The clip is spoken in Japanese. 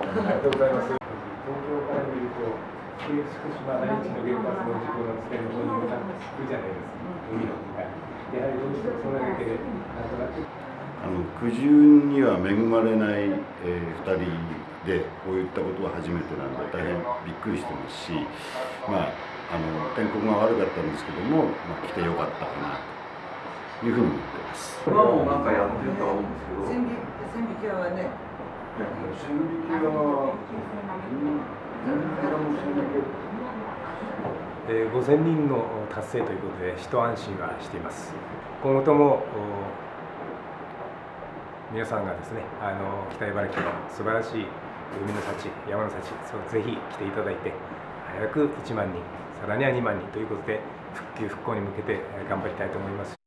りがとうございます。東京から見ると、福島第一の原発の事故の地点の方に向かってくるじゃないですか、海の方が。やはりどうしてもそれだけで、なんとなく。 苦渋には恵まれない、2人でこういったことは初めてなんで大変びっくりしてますし、天候が悪かったんですけども、来てよかったかなというふうに思ってます。 今もなんかやってるとは思うんですけど、 線引きはね、 線引きは 5000人の達成ということで一安心はしています。今後とも皆さんがですね、北茨城の素晴らしい海の幸、山の幸、ぜひ来ていただいて、早く1万人、さらには2万人ということで、復旧・復興に向けて頑張りたいと思います。